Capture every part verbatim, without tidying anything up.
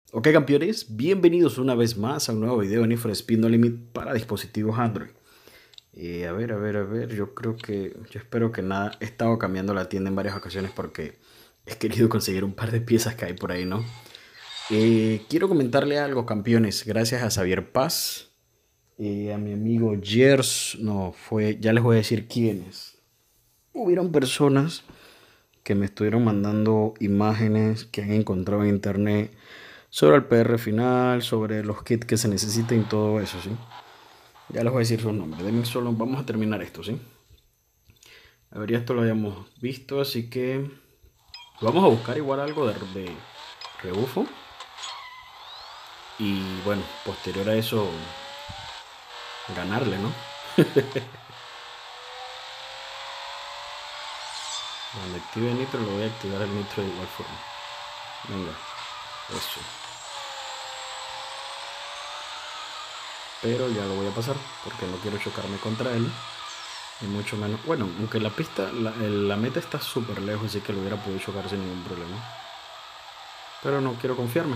Ok, campeones, bienvenidos una vez más a un nuevo video de Need for Speed No Limit para dispositivos Android. Eh, a ver, a ver, a ver, yo creo que, yo espero que nada, he estado cambiando la tienda en varias ocasiones porque he querido conseguir un par de piezas que hay por ahí, ¿no? Eh, quiero comentarle algo, campeones, gracias a Xavier Paz, eh, a mi amigo Gers, no, fue, ya les voy a decir quiénes. Hubieron personas que me estuvieron mandando imágenes que han encontrado en internet sobre el P R final, sobre los kits que se necesiten y todo eso, ¿sí? Ya les voy a decir sus nombres. Denme solo, vamos a terminar esto, ¿sí? A ver, ya esto lo habíamos visto, así que vamos a buscar igual algo de, de rebufo. Y bueno, posterior a eso, ganarle, ¿no? Cuando active el nitro, lo voy a activar el nitro de igual forma. Venga, eso. Pero ya lo voy a pasar porque no quiero chocarme contra él. Y mucho menos. Bueno, aunque la pista, la, la meta está súper lejos, así que lo hubiera podido chocar sin ningún problema. Pero no quiero confiarme.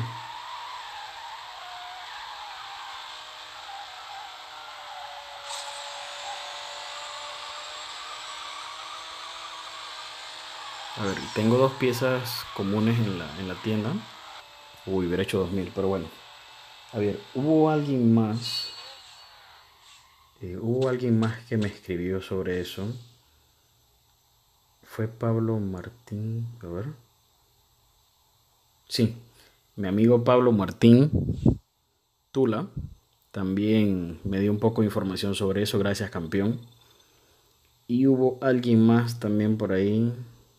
A ver, tengo dos piezas comunes en la, en la tienda. Uy, hubiera hecho dos mil, pero bueno. A ver, hubo alguien más. Eh, hubo alguien más que me escribió sobre eso. Fue Pablo Martín. A ver. Sí, mi amigo Pablo Martín Tula también me dio un poco de información sobre eso. Gracias, campeón. Y hubo alguien más también por ahí.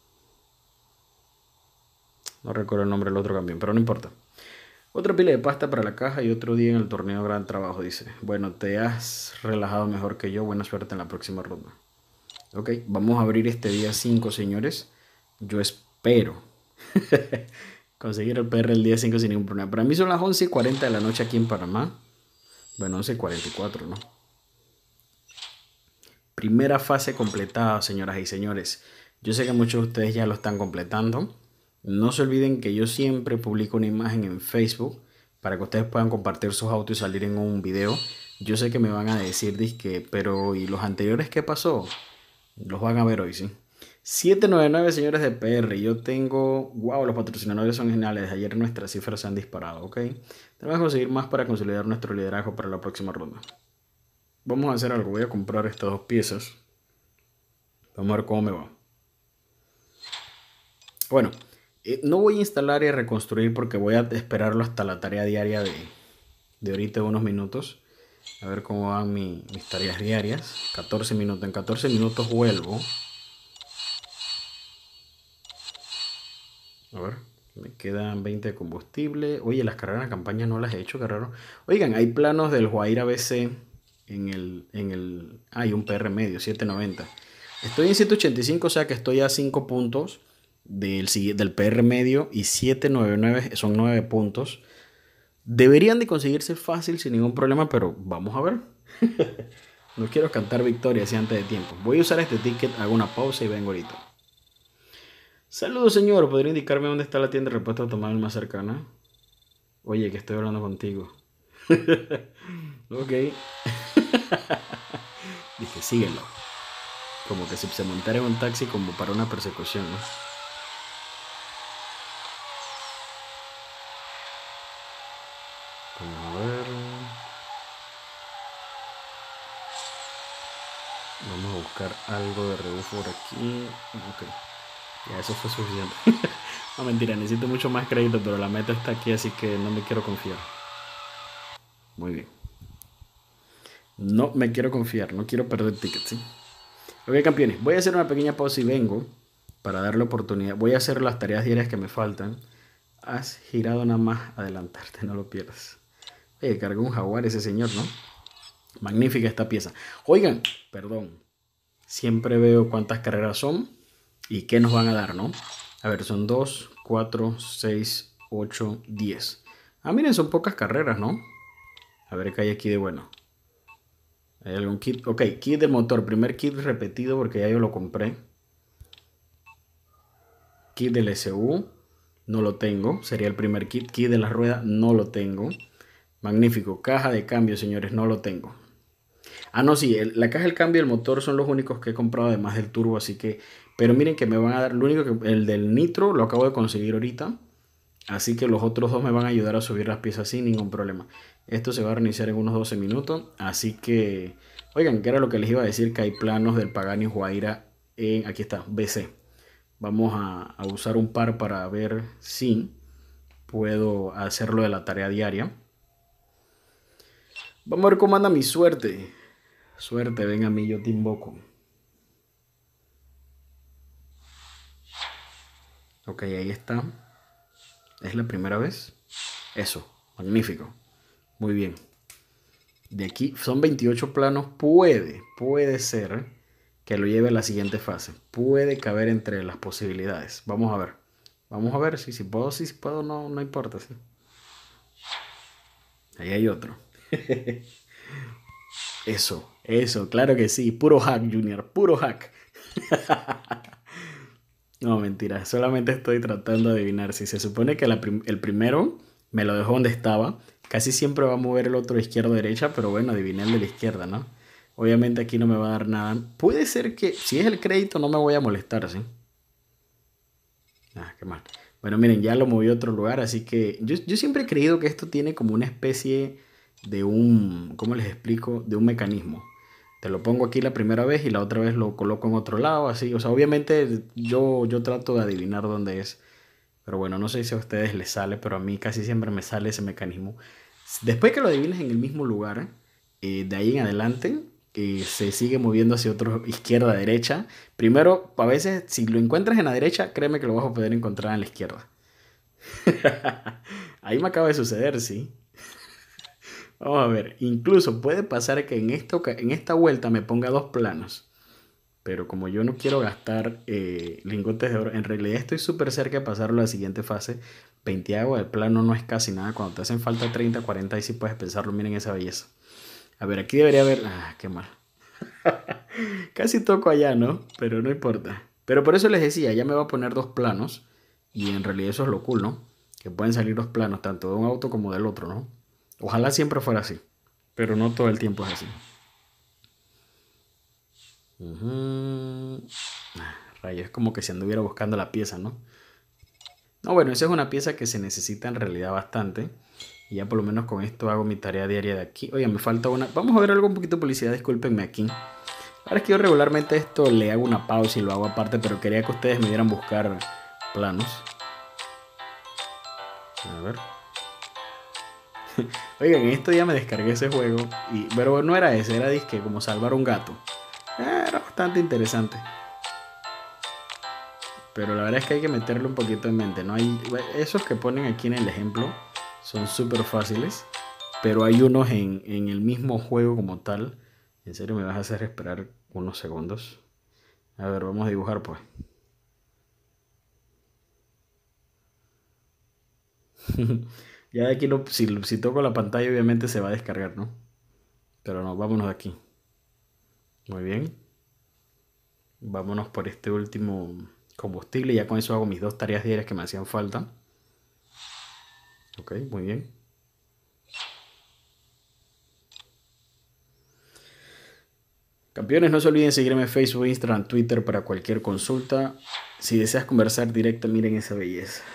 No recuerdo el nombre del otro campeón, pero no importa. Otra pila de pasta para la caja y otro día en el torneo. Gran trabajo, dice. Bueno, te has relajado mejor que yo. Buena suerte en la próxima ronda. Ok, vamos a abrir este día cinco, señores. Yo espero conseguir el P R el día cinco sin ningún problema. Para mí son las once y cuarenta de la noche aquí en Panamá. Bueno, once y cuarenta y cuatro, ¿no? Primera fase completada, señoras y señores. Yo sé que muchos de ustedes ya lo están completando. No se olviden que yo siempre publico una imagen en Facebook para que ustedes puedan compartir sus autos y salir en un video. Yo sé que me van a decir, disque, pero ¿y los anteriores qué pasó? Los van a ver hoy, ¿sí? setecientos noventa y nueve señores de P R. Yo tengo... Wow, los patrocinadores son geniales. Ayer nuestras cifras se han disparado, ¿ok? Tenemos que conseguir más para consolidar nuestro liderazgo para la próxima ronda. Vamos a hacer algo. Voy a comprar estas dos piezas. Vamos a ver cómo me va. Bueno, eh, no voy a instalar y a reconstruir porque voy a esperarlo hasta la tarea diaria de, de ahorita unos minutos. A ver cómo van mi, mis tareas diarias. catorce minutos. En catorce minutos vuelvo. A ver, me quedan veinte de combustible. Oye, las carreras de campaña no las he hecho, qué raro. Oigan, hay planos del Guaira B C en el... En el hay ah, un P R medio, setecientos noventa. Estoy en ciento ochenta y cinco, o sea que estoy a cinco puntos del, del P R medio y setecientos noventa y nueve son nueve puntos. Deberían de conseguirse fácil sin ningún problema, pero vamos a ver. No quiero cantar victoria así antes de tiempo. Voy a usar este ticket, hago una pausa y vengo ahorita. Saludos, señor. ¿Podría indicarme dónde está la tienda de repuesto automóvil más cercana? Oye, que estoy hablando contigo. Ok. Dije, síguelo. Como que si se montara en un taxi como para una persecución, ¿no? Vamos a ver. Vamos a buscar algo de rebufo por aquí. Ok. Ya, eso fue suficiente. No, mentira, necesito mucho más crédito, pero la meta está aquí, así que no me quiero confiar. Muy bien. No me quiero confiar, no quiero perder tickets, ¿sí? Ok, campeones, voy a hacer una pequeña pausa y vengo para darle oportunidad. Voy a hacer las tareas diarias que me faltan. Has girado nada más adelantarte, no lo pierdas. Oye, cargó un jaguar ese señor, ¿no? Magnífica esta pieza. Oigan, perdón. Siempre veo cuántas carreras son y qué nos van a dar, ¿no? A ver, son dos, cuatro, seis, ocho, diez. Ah, miren, son pocas carreras, ¿no? A ver qué hay aquí de bueno. ¿Hay algún kit? Ok, kit de motor. Primer kit repetido porque ya yo lo compré. Kit del S U. no lo tengo. Sería el primer kit. Kit de la rueda, no lo tengo. Magnífico. Caja de cambio, señores, no lo tengo. Ah, no, sí, el- la caja del cambio y el motor son los únicos que he comprado además del turbo, así que... Pero miren que me van a dar, lo único que... El del nitro lo acabo de conseguir ahorita. Así que los otros dos me van a ayudar a subir las piezas sin ningún problema. Esto se va a reiniciar en unos doce minutos. Así que, oigan, ¿qué era lo que les iba a decir? Que hay planos del Pagani Huayra en, aquí está, B C. Vamos a, a usar un par para ver si puedo hacerlo de la tarea diaria. Vamos a ver cómo anda mi suerte. Suerte, ven a mí, yo te invoco. Ok, ahí está. ¿Es la primera vez? Eso, magnífico. Muy bien. De aquí son veintiocho planos. Puede, puede ser que lo lleve a la siguiente fase. Puede caber entre las posibilidades. Vamos a ver. Vamos a ver si, si puedo, si, si puedo, no, no importa. ¿Sí? Ahí hay otro. Eso, eso, claro que sí. Puro hack, Junior, puro hack. No, mentira. Solamente estoy tratando de adivinar. Si se supone que la prim el primero me lo dejó donde estaba, casi siempre va a mover el otro de izquierda a derecha, pero bueno, adiviné el de la izquierda, ¿no? Obviamente aquí no me va a dar nada. Puede ser que, si es el crédito, no me voy a molestar, ¿sí? Ah, qué mal. Bueno, miren, ya lo moví a otro lugar, así que yo, yo siempre he creído que esto tiene como una especie de un, ¿cómo les explico? De un mecanismo. Te lo pongo aquí la primera vez y la otra vez lo coloco en otro lado, así. O sea, obviamente yo, yo trato de adivinar dónde es. Pero bueno, no sé si a ustedes les sale, pero a mí casi siempre me sale ese mecanismo. Después que lo adivines en el mismo lugar, eh, de ahí en adelante, eh, se sigue moviendo hacia otro izquierda, derecha. Primero, a veces, si lo encuentras en la derecha, créeme que lo vas a poder encontrar en la izquierda. Ahí me acaba de suceder, sí. Vamos a ver, incluso puede pasar que en esta, en esta vuelta me ponga dos planos. Pero como yo no quiero gastar eh, lingotes de oro, en realidad estoy súper cerca de pasarlo a la siguiente fase. veinte de plano no es casi nada. Cuando te hacen falta treinta, cuarenta, ahí sí puedes pensarlo. Miren esa belleza. A ver, aquí debería haber... Ah, qué mal. Casi toco allá, ¿no? Pero no importa. Pero por eso les decía, ya me va a poner dos planos. Y en realidad eso es lo cool, ¿no? Que pueden salir dos planos, tanto de un auto como del otro, ¿no? Ojalá siempre fuera así. Pero no todo el tiempo es así. Uh-huh. Ah, rayos, es como que si anduviera buscando la pieza, ¿no? No, bueno, esa es una pieza que se necesita en realidad bastante. Y ya por lo menos con esto hago mi tarea diaria de aquí. Oye, me falta una... Vamos a ver algo un poquito de publicidad, discúlpenme aquí. Ahora es que yo regularmente esto le hago una pausa y lo hago aparte, pero quería que ustedes me dieran buscar planos. A ver. Oigan, en esto ya me descargué ese juego. Y... Pero no era ese, era disque como salvar un gato. Era bastante interesante. Pero la verdad es que hay que meterle un poquito en mente, ¿no? Hay, esos que ponen aquí en el ejemplo son súper fáciles, pero hay unos en, en el mismo juego como tal. En serio, me vas a hacer esperar unos segundos. A ver, vamos a dibujar pues. Ya de aquí, no, si, si toco la pantalla obviamente se va a descargar, ¿no? Pero no, vámonos de aquí. Muy bien. Vámonos por este último combustible. Ya con eso hago mis dos tareas diarias que me hacían falta. Ok, muy bien. Campeones, no se olviden seguirme en Facebook, Instagram, Twitter para cualquier consulta. Si deseas conversar directo, miren esa belleza.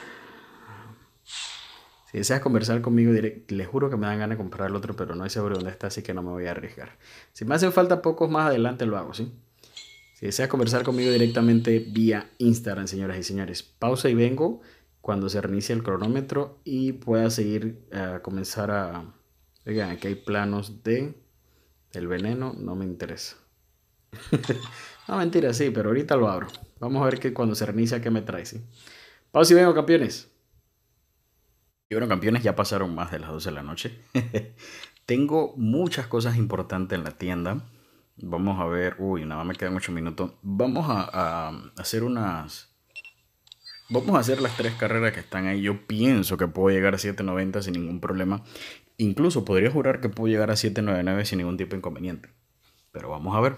Si deseas conversar conmigo directo, les juro que me dan ganas de comprar el otro, pero no sé seguro dónde está, así que no me voy a arriesgar. Si me hacen falta pocos más adelante lo hago, ¿sí? Si deseas conversar conmigo directamente vía Instagram, señoras y señores, pausa y vengo cuando se reinicie el cronómetro y pueda seguir a uh, comenzar a... Oigan, aquí hay planos de... El veneno, no me interesa. No, mentira, sí, pero ahorita lo abro. Vamos a ver que cuando se reinicia qué me trae, ¿sí? Pausa y vengo, campeones. Y bueno, campeones, ya pasaron más de las doce de la noche. Tengo muchas cosas importantes en la tienda. Vamos a ver... Uy, nada más me quedan ocho minutos. Vamos a, a hacer unas... Vamos a hacer las tres carreras que están ahí. Yo pienso que puedo llegar a siete noventa sin ningún problema. Incluso podría jurar que puedo llegar a siete noventa y nueve sin ningún tipo de inconveniente. Pero vamos a ver.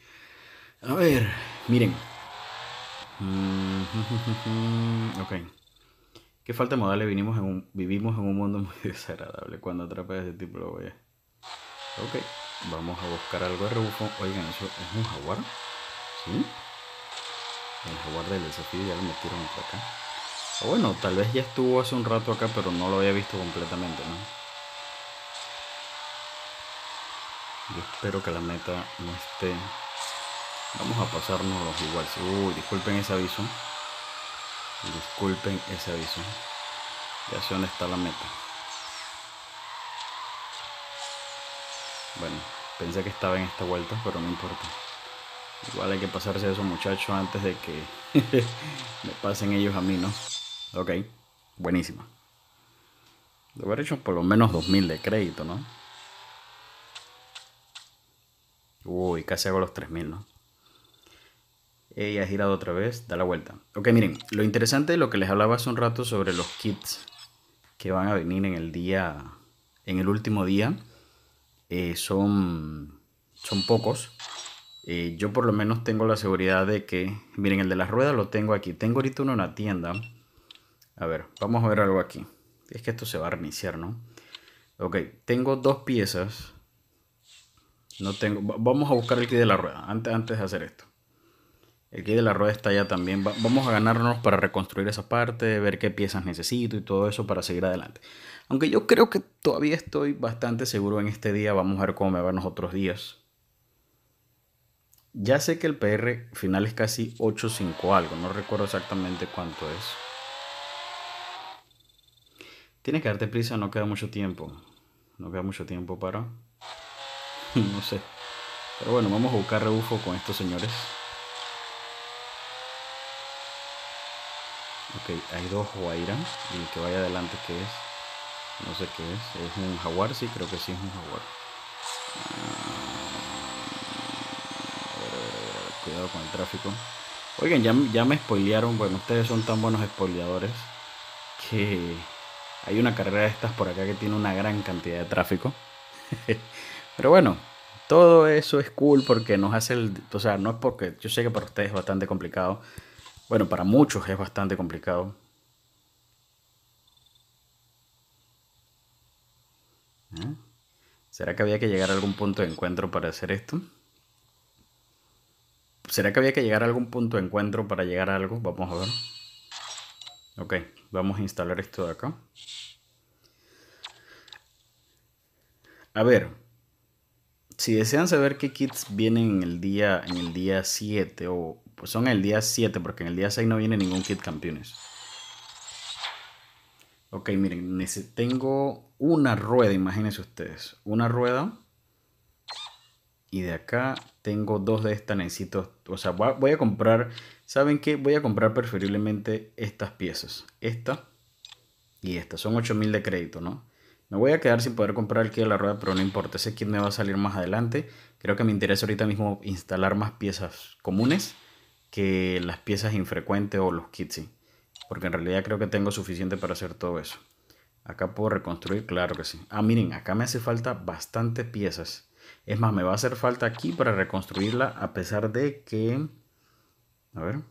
A ver, miren. Ok. Qué falta de modales, vinimos en un, vivimos en un mundo muy desagradable. Cuando atrape a ese tipo lo voy a... Ok, vamos a buscar algo de rebufo. Oigan, ¿eso es un jaguar? ¿Sí? El jaguar del desafío ya lo metieron por acá. O bueno, tal vez ya estuvo hace un rato acá, pero no lo había visto completamente, ¿no? Yo espero que la meta no esté... Vamos a pasarnos los iguales. Uy, disculpen ese aviso. Disculpen ese aviso. Ya sé dónde está la meta. Bueno, pensé que estaba en esta vuelta, pero no importa. Igual hay que pasarse a esos muchachos antes de que me pasen ellos a mí, ¿no? Ok, buenísima. De haber hecho por lo menos dos mil de crédito, ¿no? Uy, casi hago los tres mil, ¿no? Ella ha girado otra vez, da la vuelta. Ok, miren, lo interesante de lo que les hablaba hace un rato sobre los kits que van a venir en el día, en el último día, eh, son, son pocos. Eh, yo por lo menos tengo la seguridad de que, miren, el de las ruedas lo tengo aquí. Tengo ahorita uno en la tienda. A ver, vamos a ver algo aquí. Es que esto se va a reiniciar, ¿no? Ok, tengo dos piezas. No tengo, vamos a buscar el kit de la rueda antes, antes de hacer esto. El kit de la rueda está ya también. Va, vamos a ganarnos para reconstruir esa parte, ver qué piezas necesito y todo eso para seguir adelante. Aunque yo creo que todavía estoy bastante seguro en este día. Vamos a ver cómo me van los otros días. Ya sé que el P R final es casi ocho cinco algo. No recuerdo exactamente cuánto es. Tienes que darte prisa, no queda mucho tiempo. No queda mucho tiempo para... no sé. Pero bueno, vamos a buscar rebufo con estos señores. Ok, hay dos Huayra. Y el que vaya adelante, ¿qué es? No sé qué es. ¿Es un jaguar? Sí, creo que sí es un jaguar. A ver, a ver, a ver, cuidado con el tráfico. Oigan, ya, ya me spoilearon. Bueno, ustedes son tan buenos spoileadores que hay una carrera de estas por acá que tiene una gran cantidad de tráfico. Pero bueno, todo eso es cool porque nos hace el... O sea, no es porque... Yo sé que para ustedes es bastante complicado. Bueno, para muchos es bastante complicado. ¿Eh? ¿Será que había que llegar a algún punto de encuentro para hacer esto? ¿Será que había que llegar a algún punto de encuentro para llegar a algo? Vamos a ver. Ok, vamos a instalar esto de acá. A ver, si desean saber qué kits vienen en el día en el día siete, o pues son el día siete, porque en el día seis no viene ningún kit campeones. Ok, miren, tengo una rueda, imagínense ustedes. Una rueda. Y de acá tengo dos de estas, necesito, o sea, voy a comprar, ¿saben qué? Voy a comprar preferiblemente estas piezas, esta y esta, son ocho mil de crédito, ¿no? Me voy a quedar sin poder comprar el kit de la rueda, pero no importa, ese kit me va a salir más adelante. Creo que me interesa ahorita mismo instalar más piezas comunes que las piezas infrecuentes o los kits, sí. Porque en realidad creo que tengo suficiente para hacer todo eso. Acá puedo reconstruir, claro que sí. Ah, miren, acá me hace falta bastante piezas. Es más, me va a hacer falta aquí para reconstruirla a pesar de que... A ver.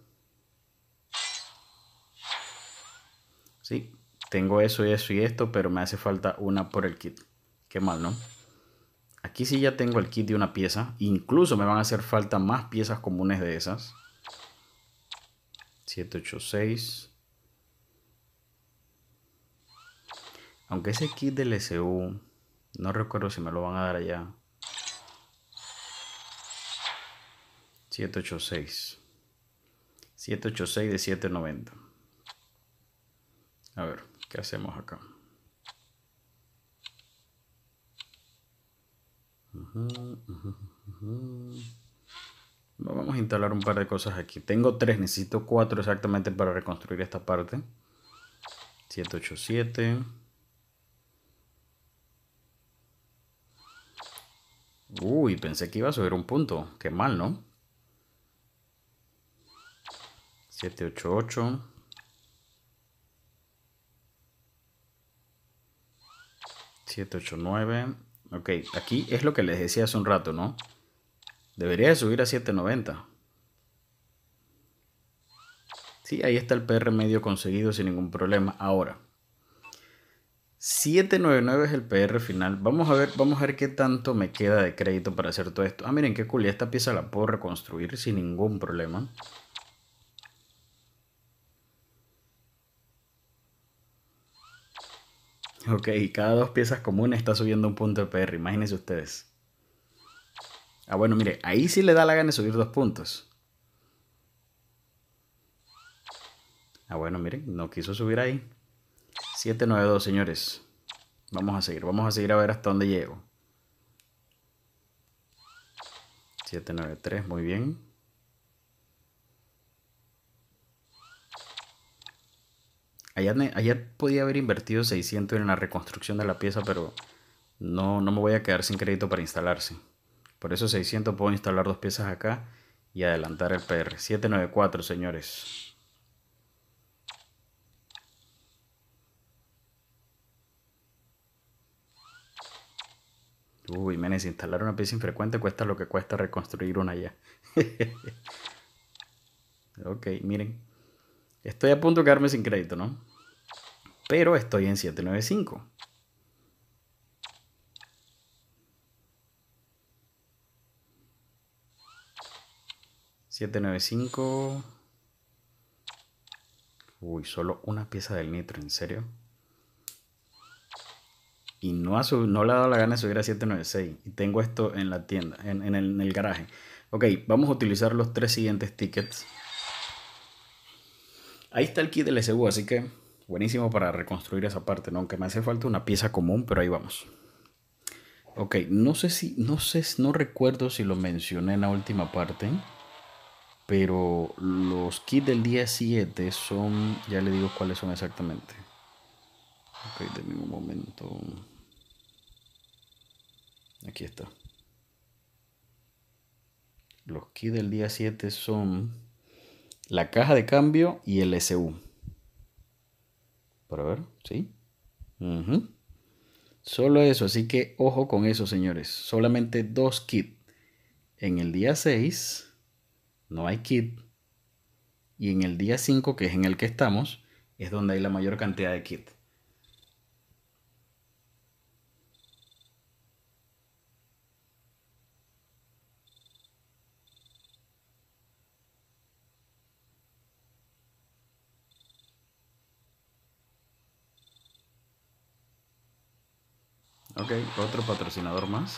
Sí, tengo eso y eso y esto, pero me hace falta una por el kit. Qué mal, ¿no? Aquí sí ya tengo el kit de una pieza. Incluso me van a hacer falta más piezas comunes de esas. siete ocho seis. Aunque ese kit del S U, no recuerdo si me lo van a dar allá. siete ocho seis. siete ocho seis de siete noventa. A ver, ¿qué hacemos acá? Uh-huh, uh-huh, uh-huh. Vamos a instalar un par de cosas aquí. Tengo tres, necesito cuatro exactamente para reconstruir esta parte. siete ocho siete. Uy, pensé que iba a subir un punto. Qué mal, ¿no? siete ocho ocho. siete ocho nueve. Ok, aquí es lo que les decía hace un rato, ¿no? Debería de subir a siete noventa. Sí, ahí está el P R medio conseguido sin ningún problema. Ahora, setecientos noventa y nueve es el P R final. Vamos a ver, vamos a ver qué tanto me queda de crédito para hacer todo esto. Ah, miren qué cool. Esta pieza la puedo reconstruir sin ningún problema. Ok, cada dos piezas comunes está subiendo un punto de P R. Imagínense ustedes. Ah, bueno, mire, ahí sí le da la gana de subir dos puntos. Ah, bueno, miren, no quiso subir ahí. setecientos noventa y dos, señores. Vamos a seguir, vamos a seguir a ver hasta dónde llego. setecientos noventa y tres, muy bien. Allá, allá podía haber invertido seiscientos en la reconstrucción de la pieza, pero no, no me voy a quedar sin crédito para instalarse. Por eso seiscientos puedo instalar dos piezas acá y adelantar el P R. setecientos noventa y cuatro, señores. Uy, menes, instalar una pieza infrecuente cuesta lo que cuesta reconstruir una ya. Ok, miren. Estoy a punto de quedarme sin crédito, ¿no? Pero estoy en setecientos noventa y cinco. setecientos noventa y cinco. Uy, solo una pieza del nitro, ¿en serio? Y no, ha no le ha dado la gana de subir a setecientos noventa y seis. Y tengo esto en la tienda, en, en, el, en el garaje. Ok, vamos a utilizar los tres siguientes tickets. Ahí está el kit del S U, así que buenísimo para reconstruir esa parte, ¿no? Aunque me hace falta una pieza común, pero ahí vamos. Ok, no sé si, no sé, no recuerdo si lo mencioné en la última parte, pero los kits del día siete son, ya le digo cuáles son exactamente. Ok, denme un momento. Aquí está. Los kits del día siete son la caja de cambio y el S U. Para ver, ¿sí? Uh-huh. Solo eso, así que ojo con eso, señores. Solamente dos kits. En el día seis no hay kit. Y en el día cinco, que es en el que estamos, es donde hay la mayor cantidad de kit. Ok, otro patrocinador más.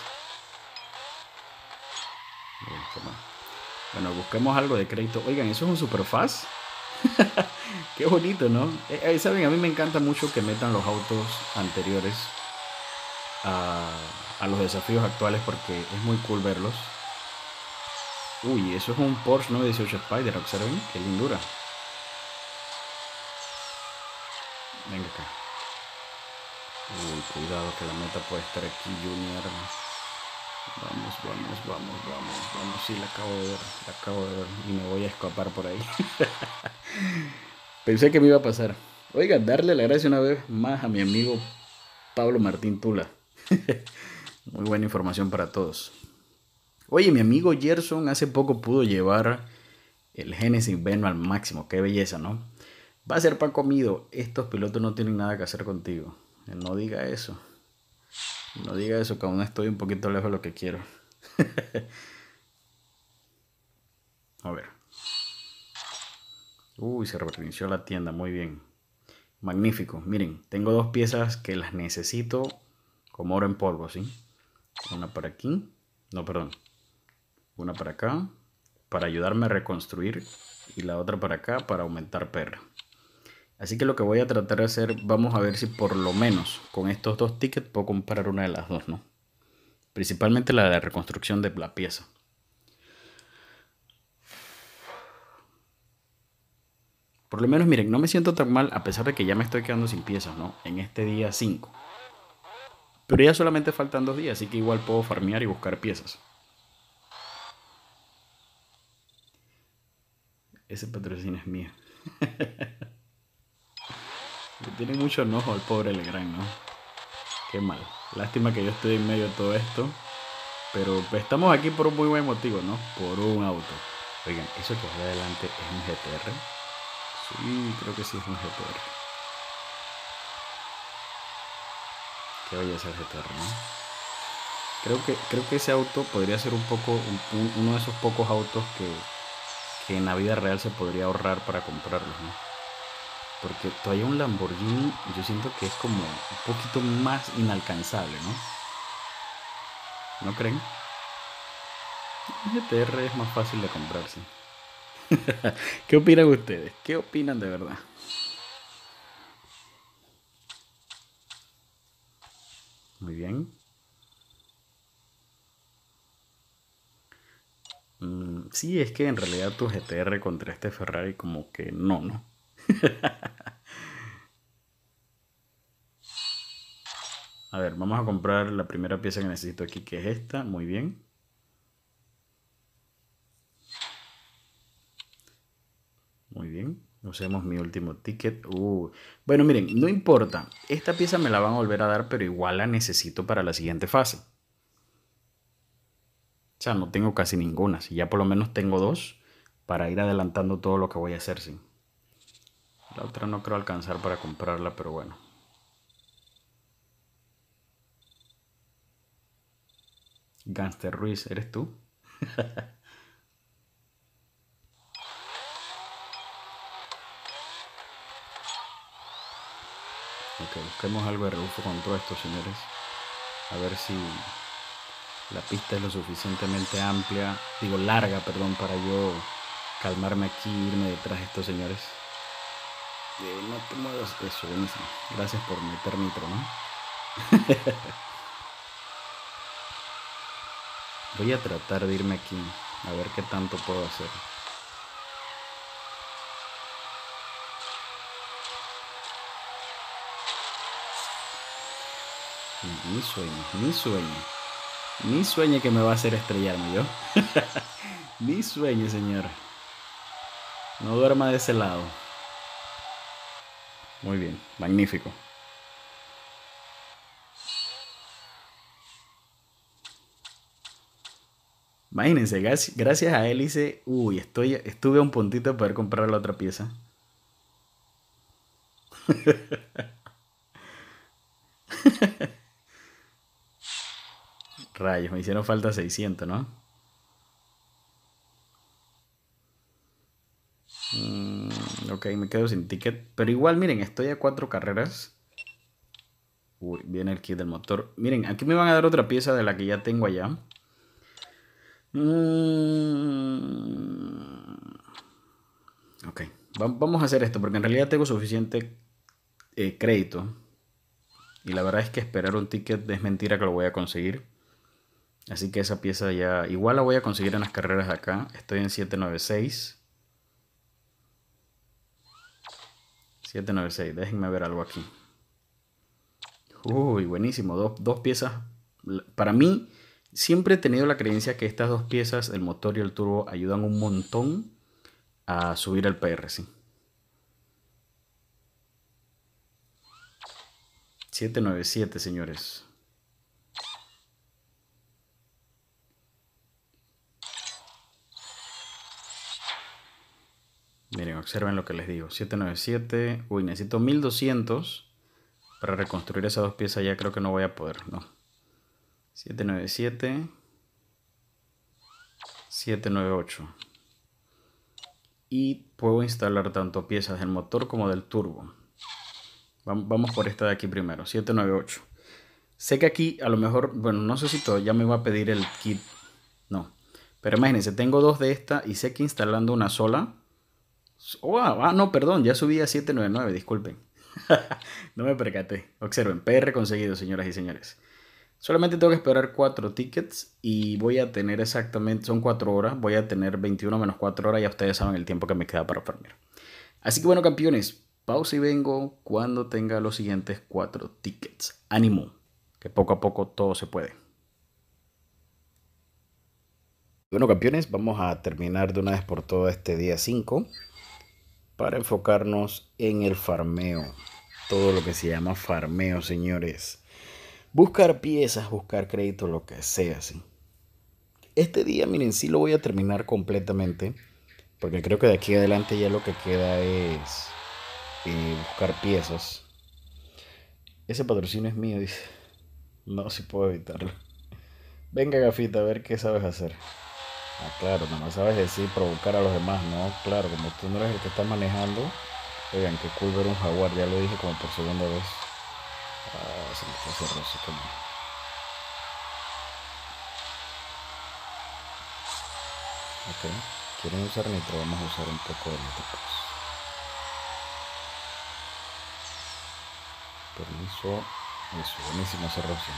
Bueno, busquemos algo de crédito. Oigan, eso es un superfast. Qué bonito, ¿no? Eh, eh, Saben, a mí me encanta mucho que metan los autos anteriores a, a los desafíos actuales porque es muy cool verlos. Uy, eso es un Porsche nueve dieciocho Spider, observen, qué lindura. Venga acá. Uy, cuidado que la meta puede estar aquí, Junior. Vamos, vamos, vamos, vamos, vamos. Sí, la acabo de ver, la acabo de ver y me voy a escapar por ahí. Pensé que me iba a pasar. Oiga, darle la gracia una vez más a mi amigo Pablo Martín Tula. Muy buena información para todos. Oye, mi amigo Gerson hace poco pudo llevar el Genesis Veno al máximo. Qué belleza, ¿no? Va a ser pan comido. Estos pilotos no tienen nada que hacer contigo. No diga eso. No diga eso, que aún estoy un poquito lejos de lo que quiero. A ver. Uy, se reinició la tienda. Muy bien. Magnífico. Miren, tengo dos piezas que las necesito como oro en polvo, ¿sí? Una para aquí. No, perdón. Una para acá para ayudarme a reconstruir y la otra para acá para aumentar P R. Así que lo que voy a tratar de hacer, vamos a ver si por lo menos con estos dos tickets puedo comprar una de las dos, ¿no? Principalmente la de la reconstrucción de la pieza. Por lo menos, miren, no me siento tan mal a pesar de que ya me estoy quedando sin piezas, ¿no? En este día cinco. Pero ya solamente faltan dos días, así que igual puedo farmear y buscar piezas. Ese patrocinio es mío. Le tiene mucho enojo al pobre Legrand, ¿no? Qué mal. Lástima que yo estoy en medio de todo esto. Pero estamos aquí por un muy buen motivo, ¿no? Por un auto. Oigan, eso que va adelante es un G T R. Sí, creo que sí es un G T R. Qué belleza el G T R, ¿no? Creo que, creo que ese auto podría ser un poco un, uno de esos pocos autos que, que en la vida real se podría ahorrar para comprarlos, ¿no? Porque todavía un Lamborghini yo siento que es como un poquito más inalcanzable, ¿no? ¿No creen? Un G T R es más fácil de comprarse. ¿Qué opinan ustedes? ¿Qué opinan de verdad? Muy bien. Mm, sí, es que en realidad tu G T R contra este Ferrari como que no, ¿no? A ver, vamos a comprar la primera pieza que necesito aquí, que es esta. Muy bien. Muy bien. Usemos mi último ticket. Uh. Bueno, miren, no importa. Esta pieza me la van a volver a dar, pero igual la necesito para la siguiente fase. O sea, no tengo casi ninguna. Si ya por lo menos tengo dos para ir adelantando todo lo que voy a hacer, sí. La otra no creo alcanzar para comprarla, pero bueno. Gangster Ruiz, ¿eres tú? Ok, busquemos algo de rebufo con todo esto, señores. A ver si la pista es lo suficientemente amplia, digo larga, perdón, para yo calmarme aquí e irme detrás de estos señores. Eh, no te muevas, eso, buenísimo. Gracias por meter nitro, ¿no? Voy a tratar de irme aquí, a ver qué tanto puedo hacer. Ni sueño, ni sueño. Ni sueñe que me va a hacer estrellarme yo. Ni sueñe, señor. No duerma de ese lado. Muy bien, magnífico. Imagínense, gracias a él hice... Uy, estoy, estuve a un puntito de poder comprar la otra pieza. Rayos, me hicieron falta seiscientos, ¿no? Mm, ok, me quedo sin ticket. Pero igual, miren, estoy a cuatro carreras. Uy, viene el kit del motor. Miren, aquí me van a dar otra pieza de la que ya tengo allá. Mm, ok, vamos a hacer esto porque en realidad tengo suficiente eh, crédito. Y la verdad es que esperar un ticket es mentira que lo voy a conseguir. Así que esa pieza ya... Igual la voy a conseguir en las carreras de acá. Estoy en siete nueve seis. siete nueve seis. Déjenme ver algo aquí. Uy, buenísimo. Dos, dos piezas. Para mí, siempre he tenido la creencia que estas dos piezas, el motor y el turbo, ayudan un montón a subir el P R, sí. siete nueve siete, señores. Miren, observen lo que les digo. siete nueve siete. Uy, necesito mil doscientos para reconstruir esas dos piezas. Ya creo que no voy a poder, no. siete nueve siete. siete nueve ocho. Y puedo instalar tanto piezas del motor como del turbo. Vamos por esta de aquí primero. siete nueve ocho. Sé que aquí a lo mejor, bueno, no sé si todavía me va a pedir el kit. No. Pero imagínense, tengo dos de esta y sé que instalando una sola... Oh, ah, no, perdón, ya subí a siete nueve nueve, disculpen. No me percaté. Observen, P R conseguido, señoras y señores. Solamente tengo que esperar cuatro tickets y voy a tener exactamente, son cuatro horas, voy a tener veintiuno menos cuatro horas, ya ustedes saben el tiempo que me queda para farmear. Así que bueno, campeones, pausa y vengo cuando tenga los siguientes cuatro tickets. Ánimo, que poco a poco todo se puede. Bueno, campeones, vamos a terminar de una vez por todo este día cinco para enfocarnos en el farmeo. Todo lo que se llama farmeo, señores. Buscar piezas, buscar crédito, lo que sea, ¿sí? Este día, miren, sí lo voy a terminar completamente. Porque creo que de aquí adelante ya lo que queda es eh, buscar piezas. Ese patrocinio es mío, dice. No, si puedo evitarlo. Venga, gafita, a ver qué sabes hacer. Ah, claro, nada más sabes decir provocar a los demás, ¿no? Claro, como tú no eres el que está manejando. Oigan, qué cool ver un jaguar, ya lo dije como por segunda vez. Ah, se me fue ese roce, qué mal. Ok, quieren usar nitro, vamos a usar un poco de nitro. Permiso, eso, buenísimo ese roce.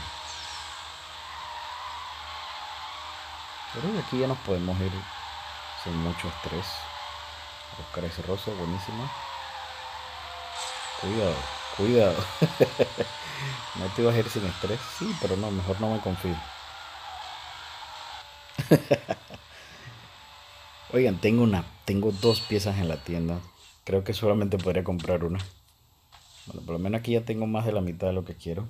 Creo que aquí ya nos podemos ir sin mucho estrés. Buscar ese roce, buenísimo. Cuidado, cuidado. No te ibas a ir sin estrés, sí, pero no, mejor no me confío. Oigan, tengo una, tengo dos piezas en la tienda. Creo que solamente podría comprar una. Bueno, por lo menos aquí ya tengo más de la mitad de lo que quiero.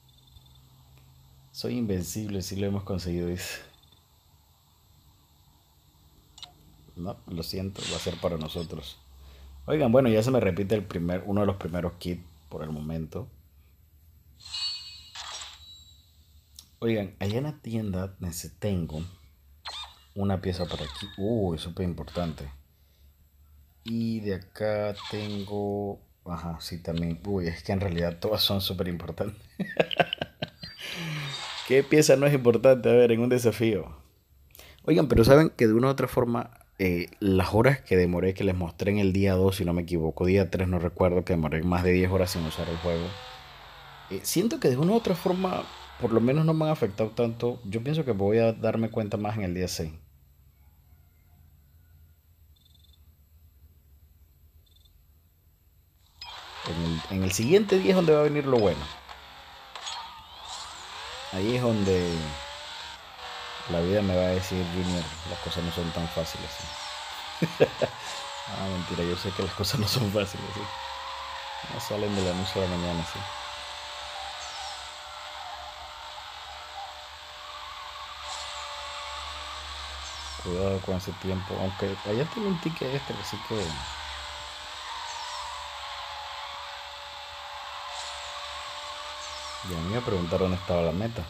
Soy invencible, si lo hemos conseguido, dice. No, lo siento, va a ser para nosotros. Oigan, bueno, ya se me repite el primer, uno de los primeros kits por el momento. Oigan, allá en la tienda tengo una pieza para aquí. Uh, es súper importante. Y de acá tengo... Ajá, sí, también. Uy, es que en realidad todas son súper importantes. ¿Qué pieza no es importante? A ver, en un desafío. Oigan, pero saben que de una u otra forma, eh, las horas que demoré, que les mostré en el día dos si no me equivoco, día tres no recuerdo, que demoré más de diez horas sin usar el juego. Eh, siento que de una u otra forma, por lo menos no me han afectado tanto. Yo pienso que voy a darme cuenta más en el día seis. En el, en el siguiente día es donde va a venir lo bueno. Ahí es donde la vida me va a decir, Junior, las cosas no son tan fáciles. ¿Sí? Ah, mentira, yo sé que las cosas no son fáciles. ¿Sí? No salen de la noche a la mañana, sí. Cuidado con ese tiempo. Aunque allá tengo un ticket extra, así que... Y a mí me preguntaron dónde estaba la meta.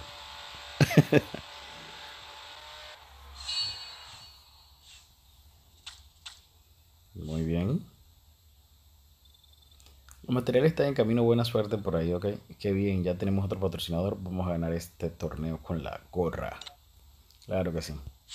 Muy bien. Los materiales están en camino, buena suerte por ahí, ok. Qué bien, ya tenemos otro patrocinador. Vamos a ganar este torneo con la gorra. Claro que sí.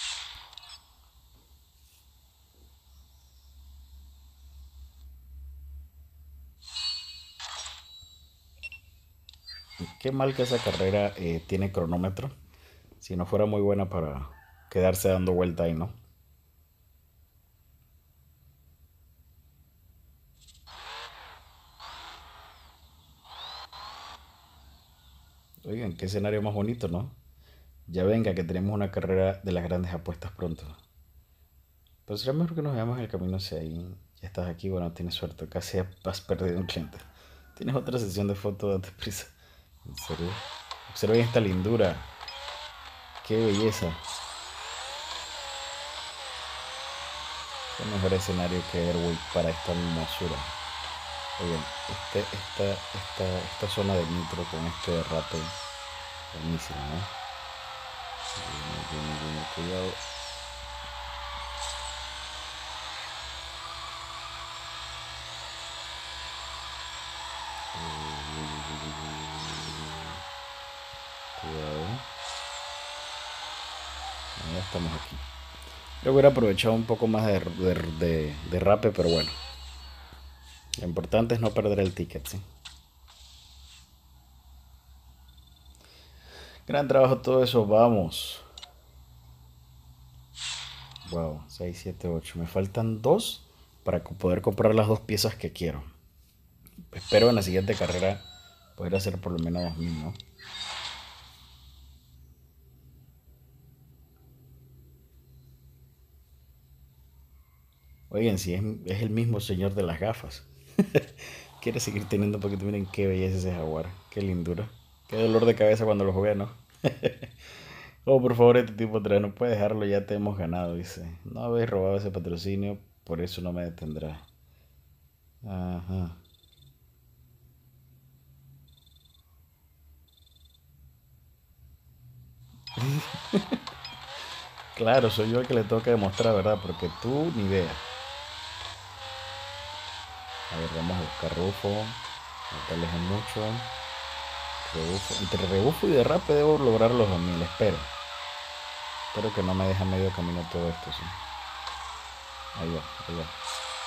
Qué mal que esa carrera eh, tiene cronómetro. Si no fuera muy buena para quedarse dando vuelta ahí, ¿no? Oigan, qué escenario más bonito, ¿no? Ya venga, que tenemos una carrera de las grandes apuestas pronto. Pero será mejor que nos veamos en el camino hacia ahí. Ya estás aquí, bueno, tienes suerte. Casi has perdido un cliente. Tienes otra sesión de fotos, date prisa. ¿En serio? Observen esta lindura. Qué belleza. Qué mejor escenario que Airwick para esta hermosura. Oigan, este, esta, esta, esta zona de nitro con este derrape. Buenísimo, ¿no? Viene, viene, viene, cuidado. Cuidado. Ya estamos aquí. Yo hubiera aprovechado un poco más de, de, de, de rape, pero bueno. Lo importante es no perder el ticket, ¿sí? Gran trabajo todo eso, vamos. Wow, seis, siete, ocho. Me faltan dos para poder comprar las dos piezas que quiero. Espero en la siguiente carrera poder hacer por lo menos dos mil, ¿no? Oigan, si es, es el mismo señor de las gafas. Quiere seguir teniendo porque miren qué belleza ese jaguar. Qué lindura. Qué dolor de cabeza cuando lo jugué, ¿no? Oh, por favor, este tipo atrás no puede dejarlo, ya te hemos ganado, dice. No habéis robado ese patrocinio, por eso no me detendrá. Ajá. Claro, soy yo el que le toca demostrar, ¿verdad? Porque tú ni idea. A ver, vamos a buscar Rufo. No te alejes mucho. Rebufo. Entre rebufo y derrape debo lograr los dos mil, espero. Espero que no me deje a medio camino todo esto, sí. Ahí va, ahí va.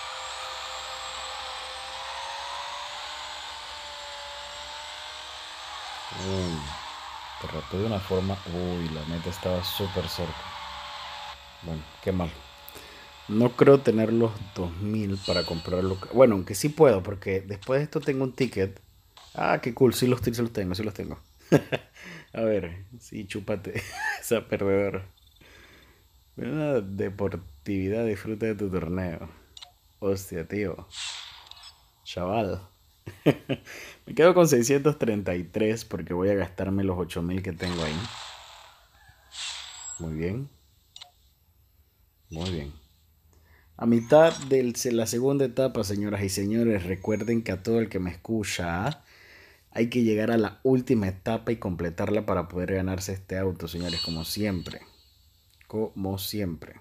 Uy, derrapé de una forma. Uy, la meta estaba súper cerca. Bueno, qué mal. No creo tener los dos mil para comprarlo. Bueno, aunque sí puedo, porque después de esto tengo un ticket. Ah, qué cool, sí los, sí los tengo, sí los tengo. A ver, sí, chúpate esa perdedora. Una deportividad, disfruta de tu torneo. Hostia, tío. Chaval. Me quedo con seiscientos treinta y tres porque voy a gastarme los ocho mil que tengo ahí. Muy bien, muy bien. A mitad de la segunda etapa, señoras y señores, recuerden que a todo el que me escucha, hay que llegar a la última etapa y completarla para poder ganarse este auto, señores, como siempre. Como siempre.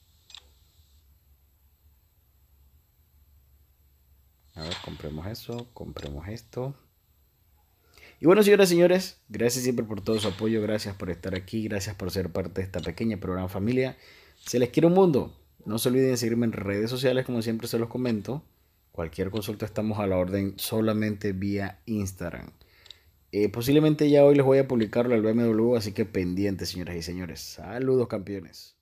A ver, compremos eso, compremos esto. Y bueno, señoras y señores, gracias siempre por todo su apoyo, gracias por estar aquí, gracias por ser parte de esta pequeña programa familia. Se les quiere un mundo. No se olviden de seguirme en redes sociales, como siempre se los comento. Cualquier consulta estamos a la orden solamente vía Instagram. Eh, posiblemente ya hoy les voy a publicarlo al B M W, así que pendientes, señoras y señores. Saludos, campeones.